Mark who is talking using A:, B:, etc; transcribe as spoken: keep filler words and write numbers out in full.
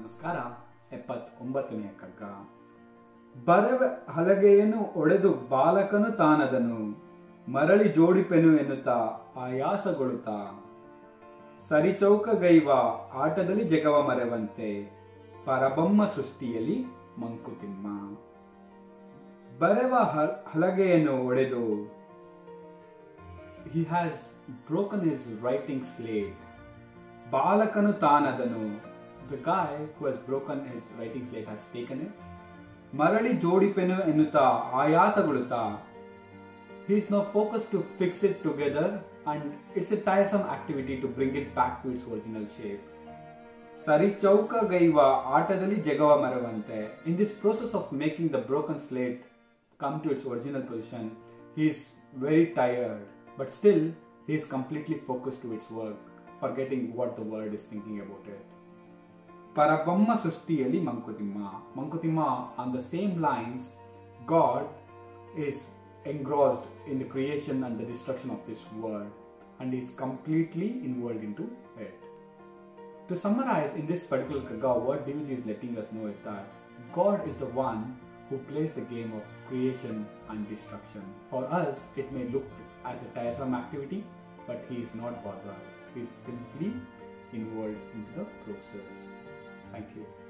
A: ನಮಸ್ಕಾರ. ಎಪ್ಪತ್ತೊಂಬತ್ತನೆಯ ಕಗ್ಗ. ಬರೆವ ಹಲಗೆಯನ್ನು ಒಡೆದು ಬಾಲಕನು ತಾನದನು, ಮರಳಿ ಜೋಡಿಪೆನು ಎನ್ನುತ್ತಾ ಆಯಾಸಗೊಳ್ಳುತ್ತಾ, ಸರಿಚೌಕಗೈವ ಆಟದಲ್ಲಿ ಜಗವ ಮರೆವಂತೆ, ಪರಬೊಮ್ಮ ಸೃಷ್ಟಿಯಲ್ಲಿ ಮಂಕುತಿಮ್ಮ. ಬರೆವ ಹಲಗೆಯನ್ನು ಒಡೆದು, he has broken his writing slate. ಬಾಲಕನು ತಾನದನು, the guy who has broken his writing slate has taken it. ಮರಳಿ ಜೋಡಿಪೆನು ಎನ್ನುತ್ತಾ ಆಯಾಸಗೊಳ್ಳುತ್ತಾ, he is now focused to fix it together and it's a tiresome activity to bring it back to its original shape. ಸರಿ ಚೌಕಗೈವ ಆಟದಲ್ಲಿ ಜಗವ ಮರೆವಂತೆ. In this process of making the broken slate come to its original position, he is very tired, but still he is completely focused to its work, forgetting what the world is thinking about it. Parabamma Srushtiyalli Mankuthimma. Mankuthimma, on the same lines, God is engrossed in the creation and the destruction of this world, and is completely involved into it. To summarize, in this particular Kagga, what D V G is letting us know is that God is the one who plays the game of creation and destruction. For us, it may look as a tiresome activity, but he is not bothered. He is simply involved into the process. Thank you.